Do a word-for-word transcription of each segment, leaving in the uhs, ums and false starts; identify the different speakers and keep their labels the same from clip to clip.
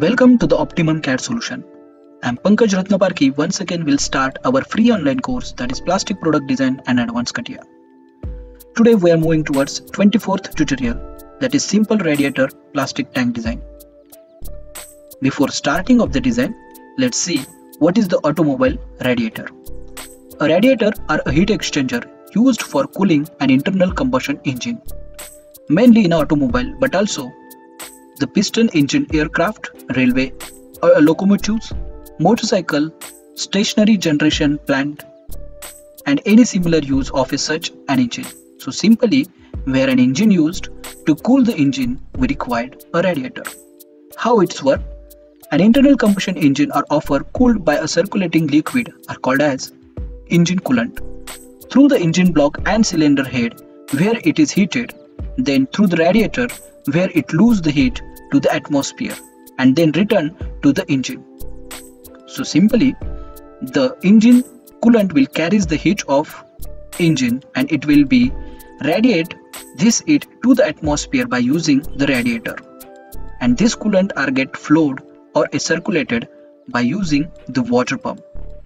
Speaker 1: Welcome to the Optimum C A D solution. I'm Pankaj Ratnaparki. Once again will start our free online course, that is Plastic Product Design and Advanced CATIA. Today we are moving towards twenty-fourth tutorial, that is Simple Radiator Plastic Tank Design. Before starting of the design, let's see what is the automobile radiator. A radiator are a heat exchanger used for cooling an internal combustion engine, mainly in automobile, but also the piston-engined aircraft, railway, uh, locomotives, motorcycle, stationary generation plant, and any similar use of a such an engine. So simply, where an engine used to cool the engine, we required a radiator. How it's work? An internal combustion engine are often cooled by a circulating liquid are called as engine coolant through the engine block and cylinder head, where it is heated, then through the radiator, where it loses the heat to the atmosphere and then return to the engine. So simply, the engine coolant will carry the heat of engine and it will be radiate this heat to the atmosphere by using the radiator, and this coolant are get flowed or is circulated by using the water pump.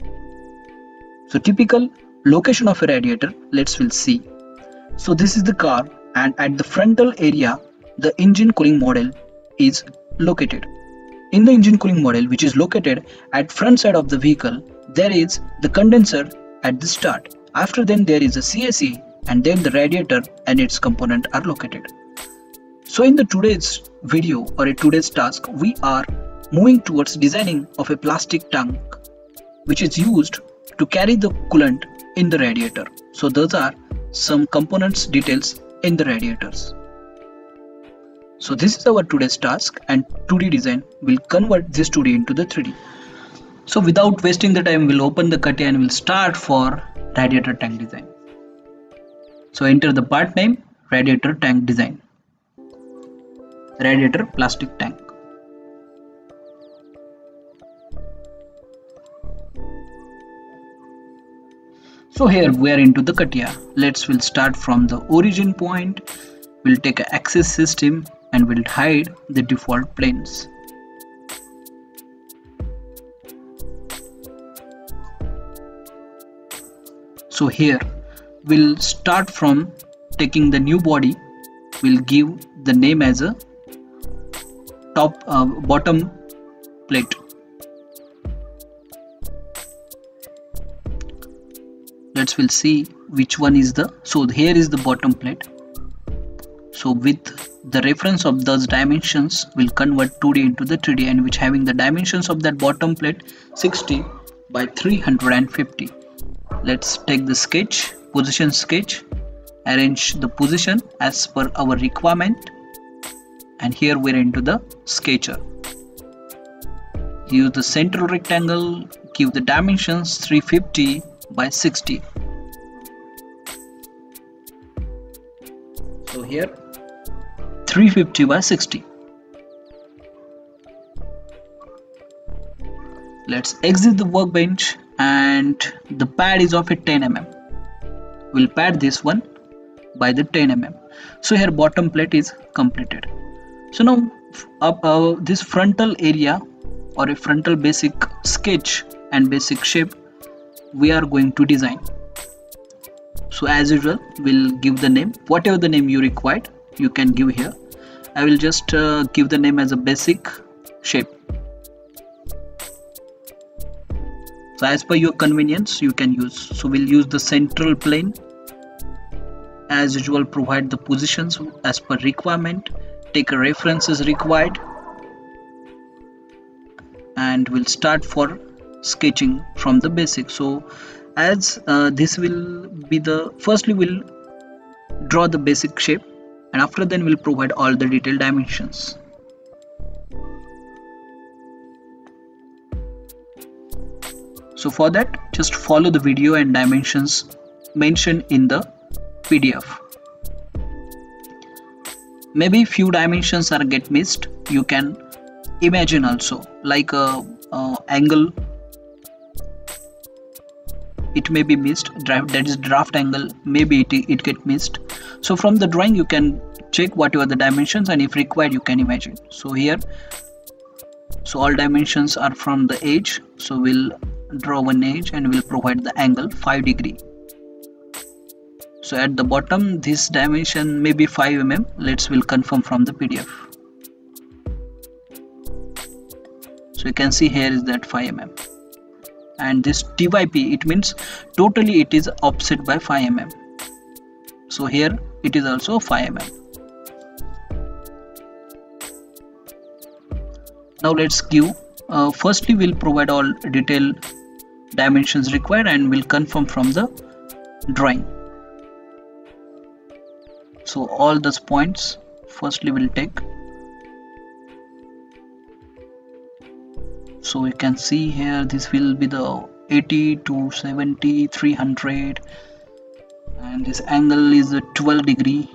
Speaker 1: So typical location of a radiator, let's will see. So this is the car, and at the frontal area the engine cooling model is located. In the engine cooling model, which is located at front side of the vehicle, there is the condenser at the start. After then there is a C A C, and then the radiator and its component are located. So in the today's video or a today's task, we are moving towards designing of a plastic tank which is used to carry the coolant in the radiator. So those are some components details in the radiators. So this is our today's task, and two D design will convert this two D into the three D. So without wasting the time, we'll open the CATIA and we'll start for radiator tank design. So enter the part name, radiator tank design, radiator plastic tank. So here we are into the CATIA. Let's we'll start from the origin point. We'll take an axis system and we'll hide the default planes. So here we'll start from taking the new body. We'll give the name as a top uh, bottom plate. Let's we'll see which one is the, so here is the bottom plate. So with the reference of those dimensions, we'll convert two D into the three D, and which having the dimensions of that bottom plate sixty by three hundred fifty. Let's take the sketch, position sketch, arrange the position as per our requirement, and here we're into the sketcher. Use the central rectangle, give the dimensions three hundred fifty by sixty. So here three hundred fifty by sixty. Let's exit the workbench, and the pad is of a ten millimeters. We'll pad this one by the ten millimeters. So here bottom plate is completed. So now up uh, this frontal area or a frontal basic sketch and basic shape we are going to design. So as usual, we'll give the name, whatever the name you required you can give here. I will just uh, give the name as a basic shape. So as per your convenience you can use. So we'll use the central plane. As usual, provide the positions as per requirement, take a reference as required, and we'll start for sketching from the basic. So as uh, this will be the, firstly we'll draw the basic shape, and after then we'll provide all the detailed dimensions. So for that, just follow the video and dimensions mentioned in the P D F. Maybe few dimensions are get missed, you can imagine also, like a, a angle, it may be missed, draft, that is draft angle, maybe it, it get missed. So from the drawing you can check whatever the dimensions, and if required you can imagine. So here So all dimensions are from the edge, so we'll draw one edge and we'll provide the angle five degree. So at the bottom this dimension may be five millimeters. Let's will confirm from the P D F. So you can see here is that five millimeters, and this T Y P, it means totally it is offset by five millimeters. So here it is also five millimeters. Now let's give uh, firstly we'll provide all detailed dimensions required and we'll confirm from the drawing. So all those points firstly we'll take. So you can see here this will be the eighty to seventy, three hundred, and this angle is a twelve degree,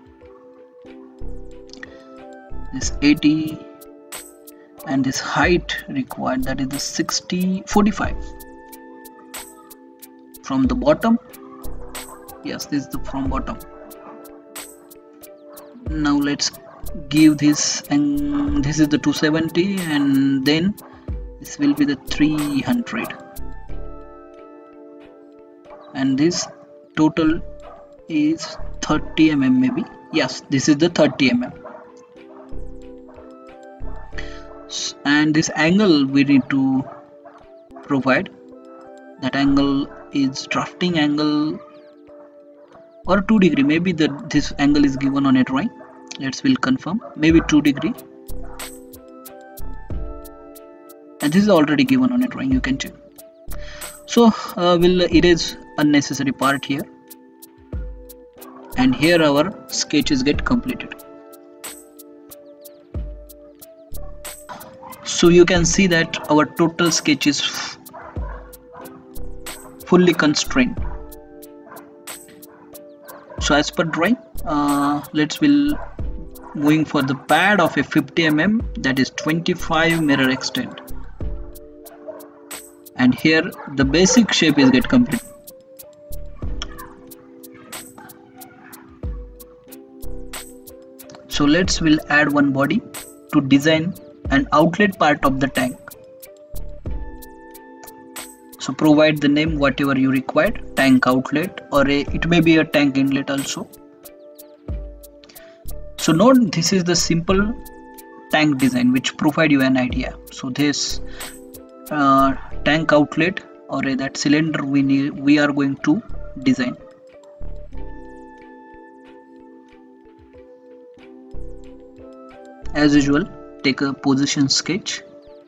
Speaker 1: this eighty, and this height required, that is the sixty, forty-five from the bottom. Yes, this is the from bottom. Now let's give this, and this is the two seventy, and then this will be the three hundred, and this total is thirty millimeters maybe. Yes, this is the thirty millimeters. And this angle we need to provide, that angle is drafting angle or two degree, maybe that this angle is given on a drawing. Let's will confirm, maybe two degree, and this is already given on a drawing, you can check. So uh, we'll erase unnecessary part here, and here our sketches get completed. So you can see that our total sketch is fully constrained. So as per drawing, uh, let's will moving for the pad of a fifty millimeters, that is twenty-five mirror extent, and here the basic shape is get complete. So let's will add one body to design an outlet part of the tank. So provide the name whatever you required, tank outlet, or a, it may be a tank inlet also. So note this is the simple tank design which provide you an idea. So this uh, tank outlet or a, that cylinder we need, we are going to design. As usual, take a position sketch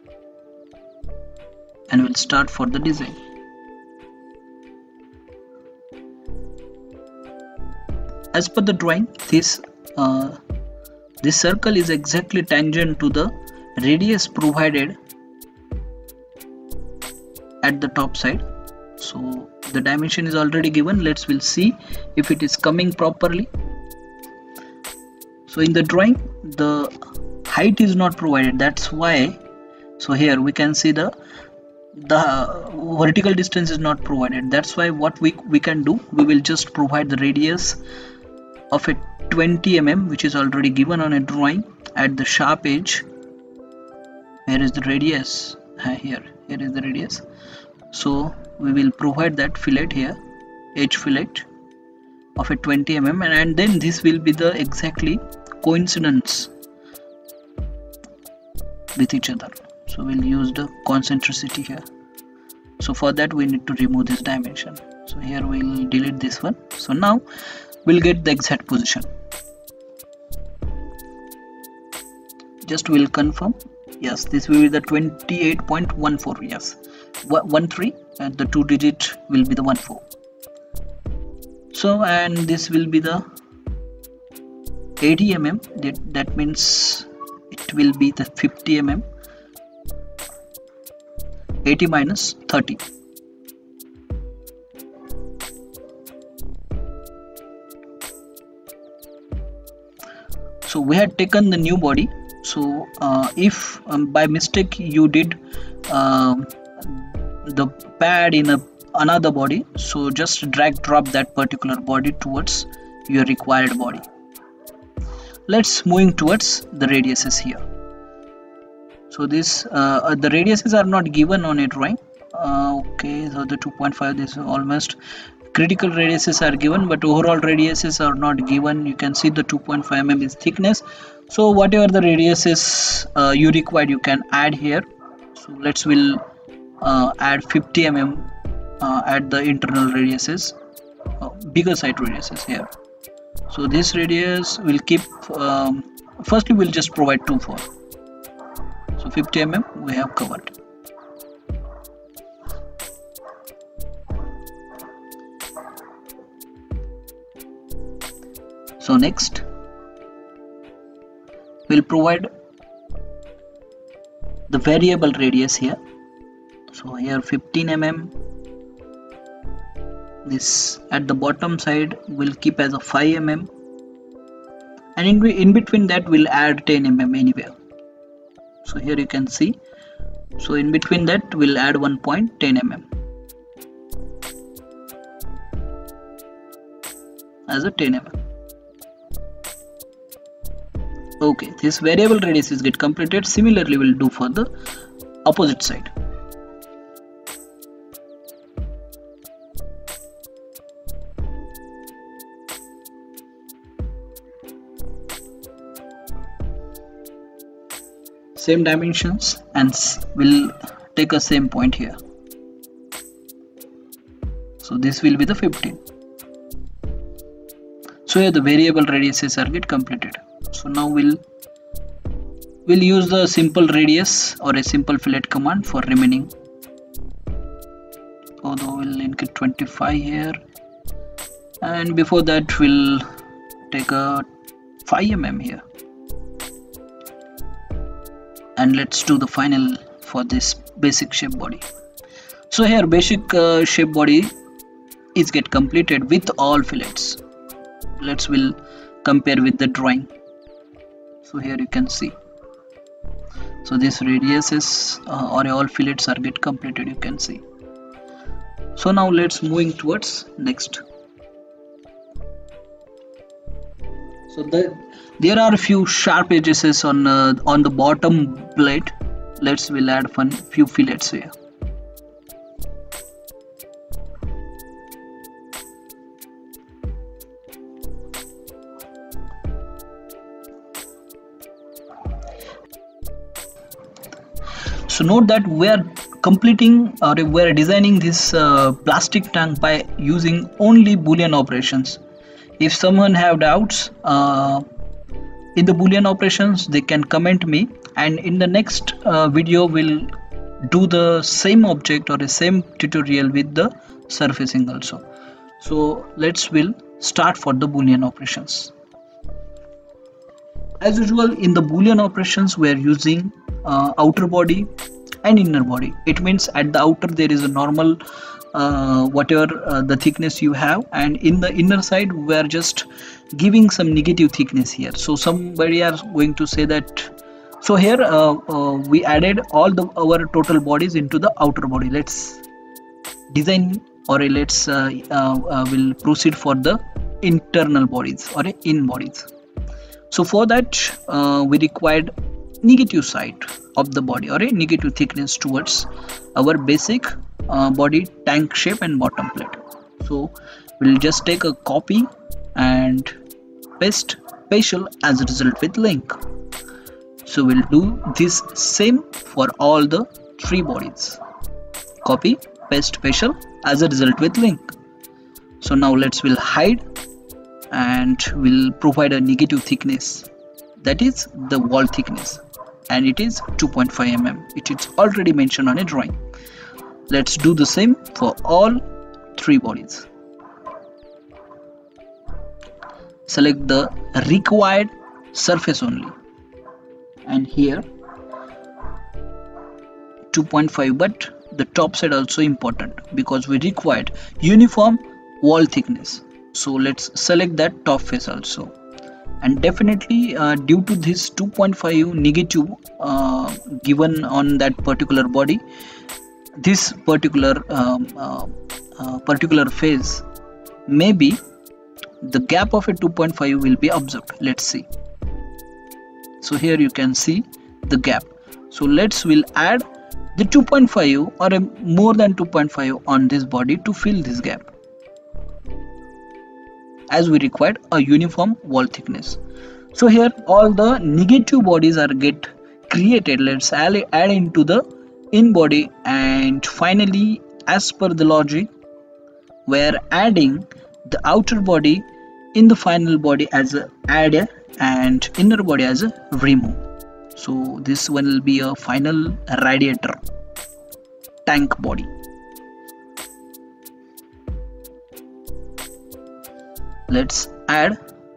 Speaker 1: and we'll start for the design. As per the drawing, this uh, this circle is exactly tangent to the radius provided at the top side. So the dimension is already given. Let's will see if it is coming properly. So in the drawing the height is not provided, that's why. So here we can see the the vertical distance is not provided, that's why what we we can do, we will just provide the radius of a twenty millimeters which is already given on a drawing at the sharp edge. Here is the radius, here here is the radius. So we will provide that fillet here, edge fillet of a twenty millimeters, and, and then this will be the exactly coincidence with each other. So we'll use the concentricity here. So for that we need to remove this dimension. So here we'll delete this one. So now we'll get the exact position. Just we'll confirm. Yes, this will be the twenty-eight point one four. Yes, one three, and the two digit will be the one four. So and this will be the eighty millimeters. That, that means it will be the fifty millimeters. eighty minus thirty. So we had taken the new body. So uh, if um, by mistake you did uh, the pad in a another body, so just drag drop that particular body towards your required body. Let's moving towards the radiuses here. So this uh, the radiuses are not given on a drawing. Uh, okay, so the two point five, this is almost critical radiuses are given, but overall radiuses are not given. You can see the two point five millimeters is thickness. So whatever the radiuses uh, you require, you can add here. So let's will uh, add fifty millimeters uh, at the internal radiuses, uh, bigger side radiuses here. So this radius will keep. Um, firstly, we'll just provide two for. So fifty millimeters we have covered. So next we'll provide the variable radius here. So here fifteen millimeters. This at the bottom side will keep as a five millimeters, and in, in between that we'll add ten millimeters anywhere. So here you can see. So in between that we'll add one point one zero millimeters as a ten millimeters. Okay, this variable radius is get completed. Similarly we'll do for the opposite side. Same dimensions, and we'll take a same point here. So this will be the fifteen. So here the variable radiuses are get completed. So now we'll we'll use the simple radius or a simple fillet command for remaining. Although we'll link it twenty-five here, and before that we'll take a five millimeters here. And let's do the final for this basic shape body. So here basic uh, shape body is get completed with all fillets. Let's will compare with the drawing. So here you can see. So this radiuses uh, or all fillets are get completed, you can see. So now let's moving towards next. So the, there are a few sharp edges on uh, on the bottom plate. Let's will add one few fillets here. So note that we are completing or we are designing this uh, plastic tank by using only Boolean operations. If someone have doubts uh, in the Boolean operations, they can comment me, and in the next uh, video we'll do the same object or the same tutorial with the surfacing also. So let's will start for the Boolean operations. As usual, in the Boolean operations we are using uh, outer body and inner body. It means at the outer there is a normal uh, whatever uh, the thickness you have, and in the inner side we are just giving some negative thickness here. So somebody are going to say that, so here uh, uh, we added all the our total bodies into the outer body. Let's design or let's uh, uh, uh, will proceed for the internal bodies or in bodies. So for that uh, we required negative side of the body or a negative thickness towards our basic uh, body tank shape and bottom plate. So we'll just take a copy and paste partial as a result with link. So we'll do this same for all the three bodies. Copy, paste partial as a result with link. So now let's will hide and we'll provide a negative thickness, that is the wall thickness, and it is two point five millimeters. It is already mentioned on a drawing. Let's do the same for all three bodies. Select the required surface only, and here two point five, but the top side also important because we required uniform wall thickness. So let's select that top face also, and definitely uh, due to this two point five negative uh, given on that particular body, this particular um, uh, uh, particular phase, maybe the gap of a two point five will be observed. Let's see. So here you can see the gap. So let's will add the two point five or a more than two point five on this body to fill this gap, as we required a uniform wall thickness. So here all the negative bodies are get created. Let's add, add into the in body, and finally, as per the logic, we are adding the outer body in the final body as a add and inner body as a remove. So this one will be a final radiator tank body. Let's add.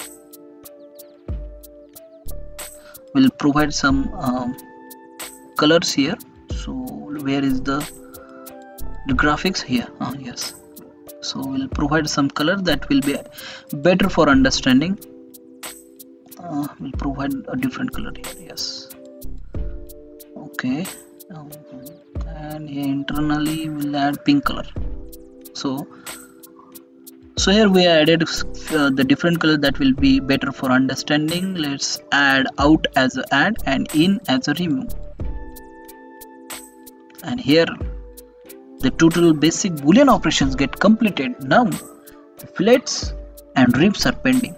Speaker 1: We'll provide some um, colors here. So where is the the graphics here? Oh, yes. So we'll provide some color that will be better for understanding. Uh, we'll provide a different color here. Yes. Okay. Um, and here internally we'll add pink color. So so here we added uh, the different color that will be better for understanding. Let's add out as a add and in as a remove. And here the total basic Boolean operations get completed. Now the fillets and ribs are pending.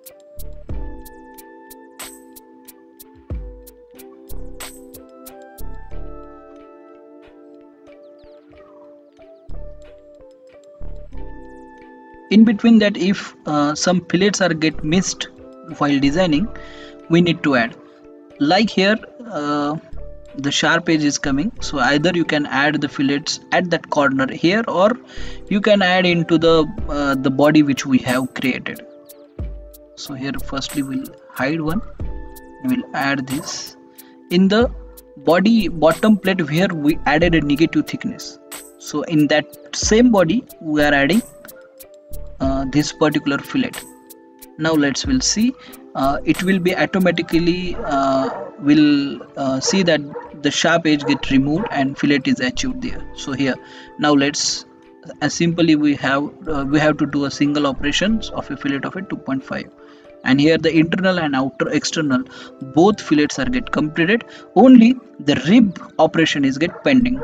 Speaker 1: In between that, if uh, some fillets are get missed while designing, we need to add. Like here, uh, the sharp edge is coming, so either you can add the fillets at that corner here, or you can add into the uh, the body which we have created. So here firstly we'll hide one, we'll add this in the body bottom plate where we added a negative thickness. So in that same body we are adding uh, this particular fillet. Now let's will see uh, it will be automatically uh, will uh, see that the sharp edge get removed and fillet is achieved there. So here now let's as simply we have uh, we have to do a single operations of a fillet of a two point five, and here the internal and outer external both fillets are get completed. Only the rib operation is get pending.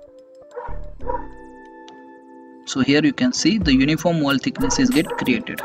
Speaker 1: So here you can see the uniform wall thickness is get created.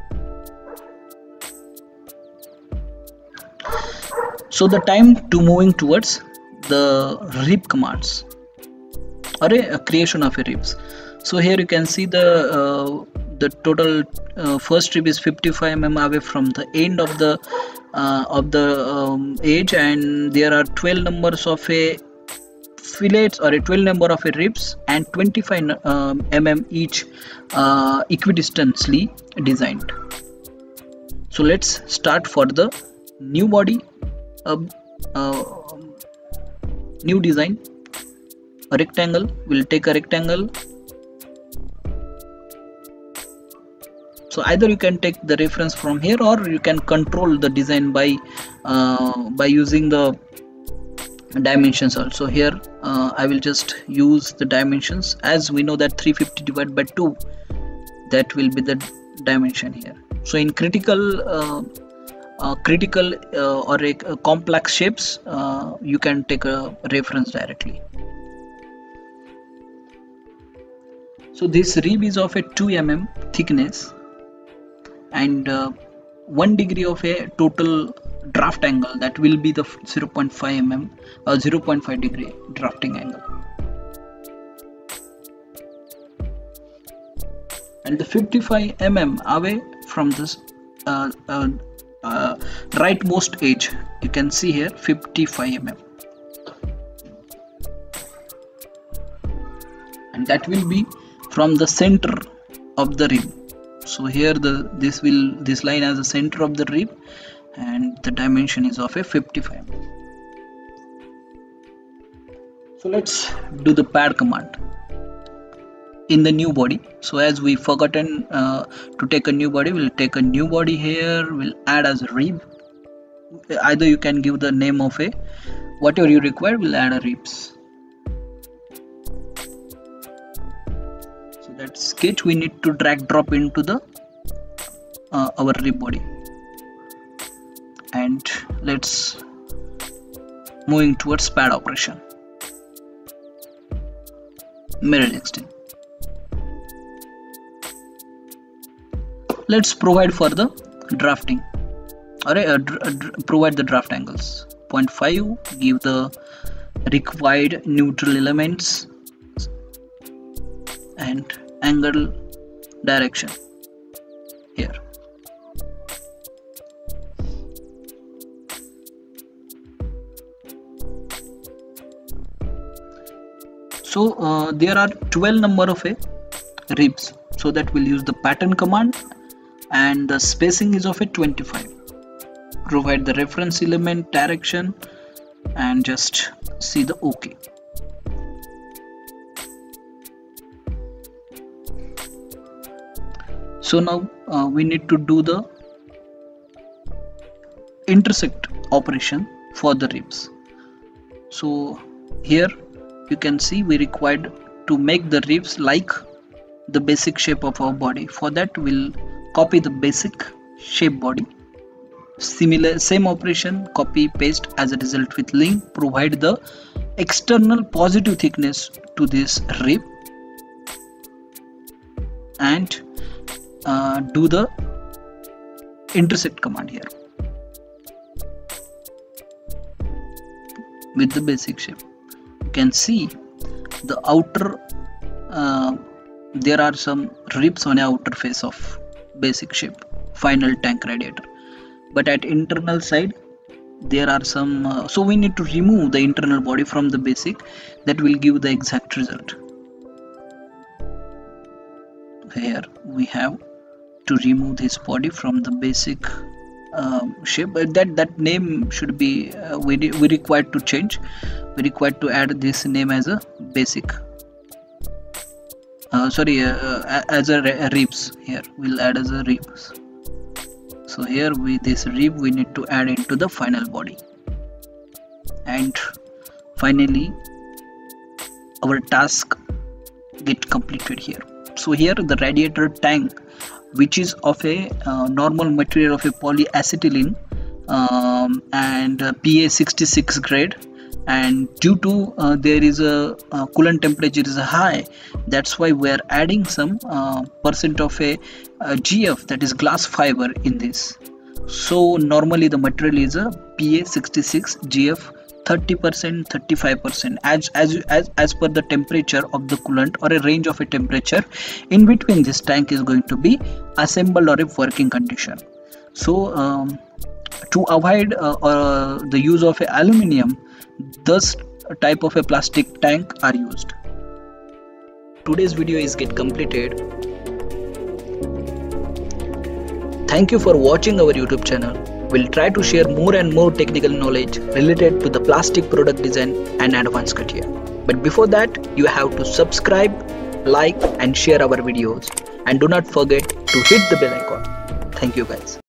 Speaker 1: So the time to moving towards the rib commands or a, a creation of a ribs. So here you can see the uh, the total uh, first rib is fifty-five millimeters away from the end of the uh, of the um, edge, and there are twelve numbers of a fillets or a twelve number of a ribs and twenty-five um, millimeters each uh, equidistantly designed. So let's start for the new body. Uh, uh, new design, a rectangle. We'll take a rectangle. So either you can take the reference from here, or you can control the design by uh, by using the dimensions also. Here uh, I will just use the dimensions, as we know that three hundred fifty divided by two, that will be the dimension here. So in critical uh, Uh, critical uh, or a, a complex shapes, uh, you can take a reference directly. So this rib is of a two millimeter thickness and uh, one degree of a total draft angle, that will be the zero point five millimeter or uh, zero point five degree drafting angle. And the fifty-five millimeters away from this uh, uh, Uh, rightmost edge, you can see here fifty-five millimeters, and that will be from the center of the rib. So here the this will this line as the center of the rib, and the dimension is of a fifty-five millimeters. So let's do the pad command in the new body. So as we forgotten uh, to take a new body, we'll take a new body here, we'll add as a rib. Either you can give the name of a whatever you require, we'll add a ribs. So that sketch we need to drag drop into the uh, our rib body, and let's moving towards pad operation. Mirror extend. Let's provide for the drafting. Alright, uh, dr dr provide the draft angles. zero point five, give the required neutral elements and angle direction here. So uh, there are twelve number of a ribs, so that we'll use the pattern command, and the spacing is of a twenty-five. Provide the reference element, direction, and just see the OK. So now uh, we need to do the intersect operation for the ribs. So here you can see we required to make the ribs like the basic shape of our body. For that we'll copy the basic shape body. Similar same operation, copy paste, as a result with link. Provide the external positive thickness to this rib and uh, do the intersect command here with the basic shape. You can see the outer uh, there are some ribs on the outer face of basic shape final tank radiator, but at internal side there are some uh, so we need to remove the internal body from the basic. That will give the exact result. Here we have to remove this body from the basic um, shape, but that that name should be uh, we, we required to change. We required to add this name as a basic uh, sorry uh, as a ribs. Here we'll add as a ribs. So here with this rib we need to add into the final body, and finally our task get completed here. So here the radiator tank, which is of a uh, normal material of a polyacetylene um, and uh, P A sixty-six grade, and due to uh, there is a uh, coolant temperature is high, that's why we are adding some uh, percent of a, a G F, that is glass fiber, in this. So normally the material is a P A sixty-six, G F thirty percent, thirty-five percent, as as as as per the temperature of the coolant or a range of a temperature in between this tank is going to be assembled or a working condition. So um, to avoid uh, uh, the use of a aluminium, this type of a plastic tank are used. Today's video is get completed. Thank you for watching our YouTube channel. We'll try to share more and more technical knowledge related to the plastic product design and advanced CATIA. But before that, you have to subscribe, like and share our videos, and do not forget to hit the bell icon. Thank you guys.